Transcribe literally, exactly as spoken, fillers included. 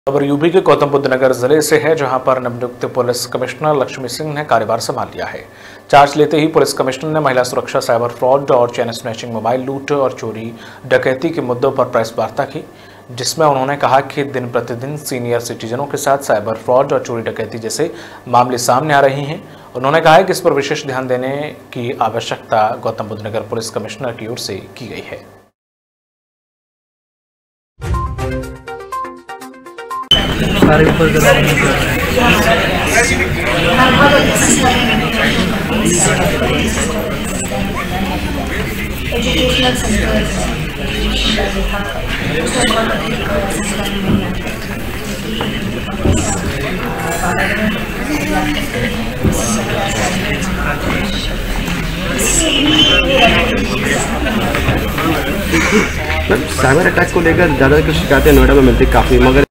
खबर यूपी के गौतम बुद्ध नगर जिले से है, जहां पर नवनियुक्त पुलिस कमिश्नर लक्ष्मी सिंह ने कार्यभार संभाल लिया है। चार्ज लेते ही पुलिस कमिश्नर ने महिला सुरक्षा, साइबर फ्रॉड और चेन स्नैचिंग, मोबाइल लूट और चोरी डकैती के मुद्दों पर प्रेस वार्ता की, जिसमें उन्होंने कहा कि दिन प्रतिदिन सीनियर सिटीजनों के साथ साइबर फ्रॉड और चोरी डकैती जैसे मामले सामने आ रहे हैं। उन्होंने कहा कि इस पर विशेष ध्यान देने की आवश्यकता गौतम बुद्ध नगर पुलिस कमिश्नर की ओर से की गई है। सारे ऊपर एजुकेशनल सेंटर साइबर अटैक को लेकर ज़्यादा कुछ शिकायतें नोएडा में मिलती काफ़ी, मगर